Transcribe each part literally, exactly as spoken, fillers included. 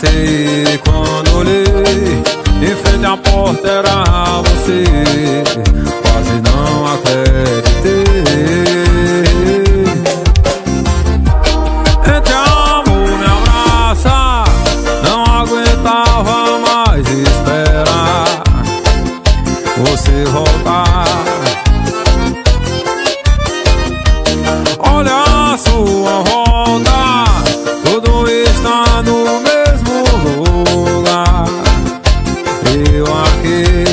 arrepiei quando olhei, em frente à porta era você. Quase não acreditei. Entre amor me abraça, não aguentava mais esperar você voltar. Olha a sua volta, tudo está no mesmo lugar. Eu aqui,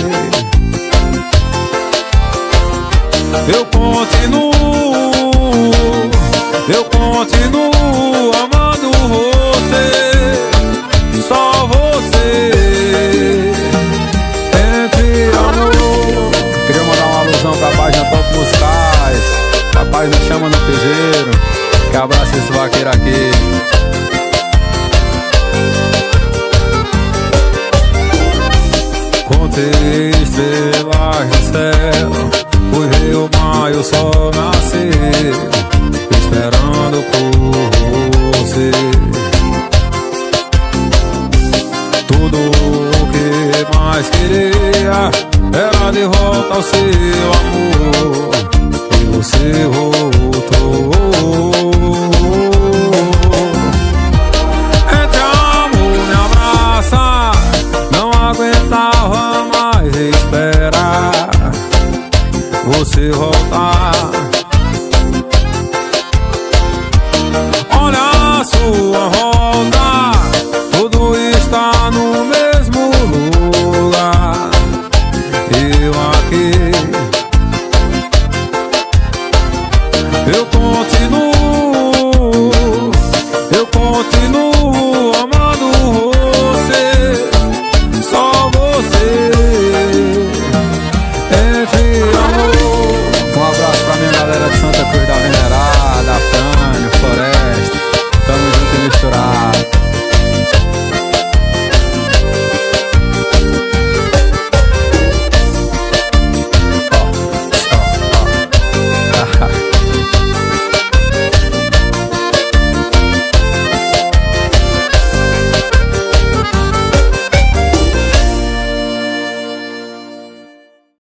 eu continuo, eu continuo amando você, só você. Entre amor. Queria mandar uma alusão pra página Top Musicais, papai nos chama no piseiro. Que abraça esse vaqueiro aqui. Contei estrelas no céu, fui ver o mar e o sol nascer, esperando por você. Tudo o que mais queria era de volta ao seu amor, e você voltou.